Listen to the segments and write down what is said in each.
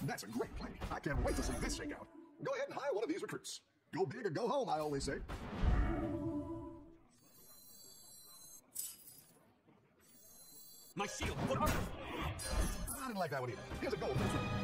That's a great play. I can't wait to see this shake out. Go ahead and hire one of these recruits. Go big or go home, I always say. My shield for Arthur! I didn't like that one either. Here's a goal for the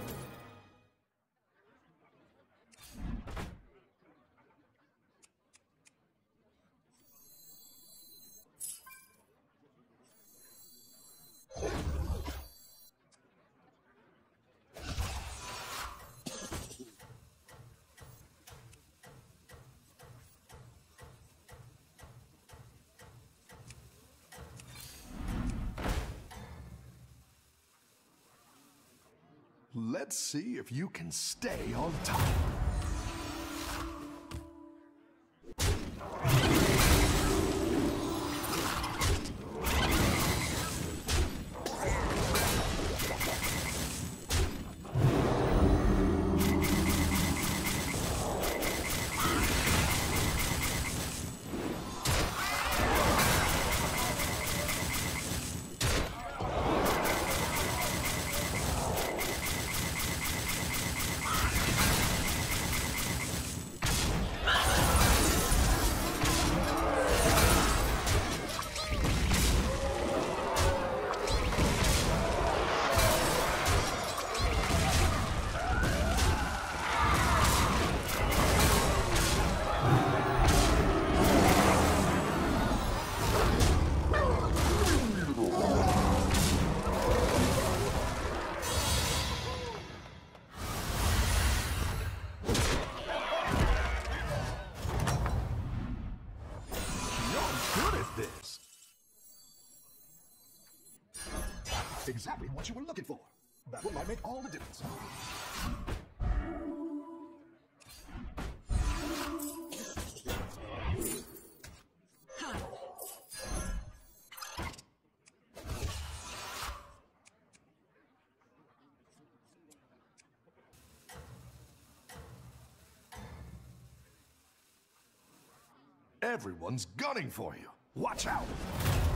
Let's see if you can stay on top. Exactly what you were looking for. That one might make all the difference. Everyone's gunning for you. Watch out!